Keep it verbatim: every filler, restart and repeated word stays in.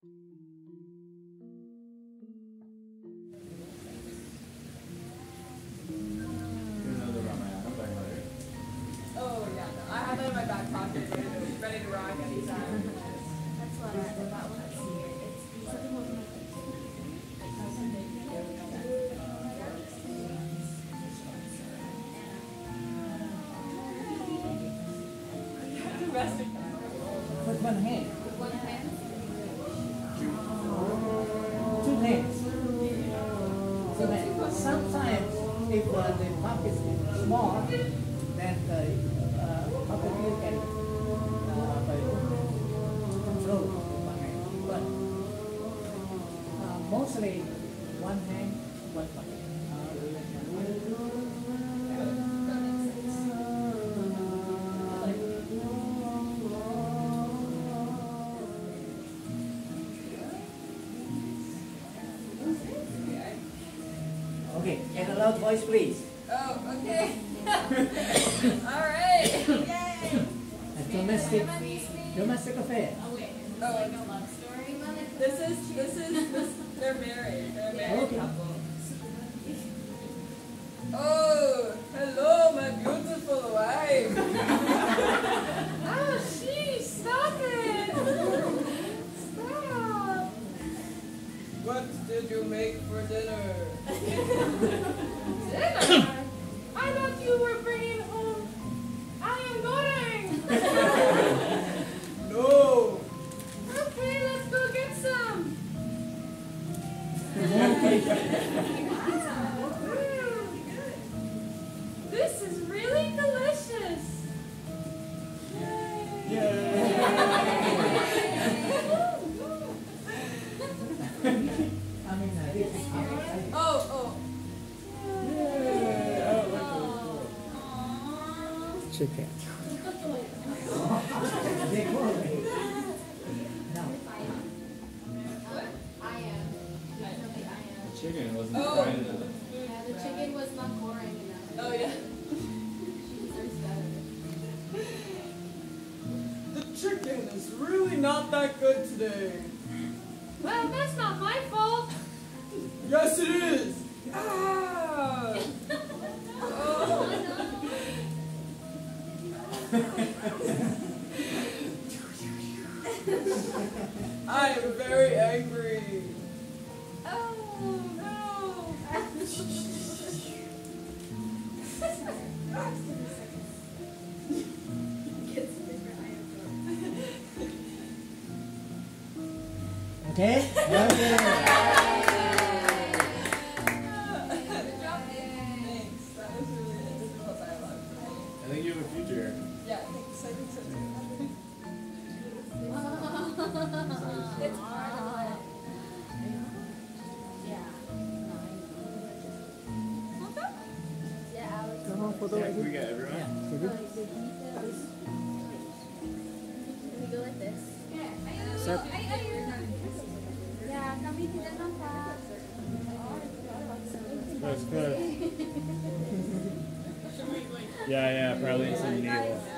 Oh yeah, no, I have that in my back pocket, ready to, ready to rock anytime. That's what I did. That one. It's something with my Domestic. With one hand. with one hand. Two hands. So that sometimes if uh, the puppet is small, then the uh, puppeteer can uh, by control with one hand. But uh, mostly one hand, one puppet. Okay, and a loud voice, please. Oh, okay. All right. Yay. A domestic, domestic affair. Oh wait. Oh, Like a love story. this is this is this. They're married. They're a married Okay. couple. Oh, hello, my beautiful wife. Oh, sheesh, stop it. Stop. What did you make for dinner? Dinner? I thought you were bringing home ayam goreng. No. Okay, let's go get some. This is really delicious. I mean, uh, this is Oh, oh. chicken. They call it. Now, I am. Definitely I am. Chicken wasn't Oh. fried enough. Yeah, the chicken was not boring enough. Oh, yeah. She deserves better. The chicken is really not that good today. Well, that's not my fault. Yes, it is. Ah. Oh. I am very angry. Oh no. okay? Okay. Good job. Thanks. That was really a difficult dialogue for me. I think you have a future. Yeah, I think so. I think so too. It's part of it. Yeah. Yeah, Alex. Come on, photo Yeah, ready? we got everyone. Yeah. Oh, Ready? like the details. Can we go like this? Set. Yeah, kami tidak nampak. Close, close. Yeah, yeah, probably some needle.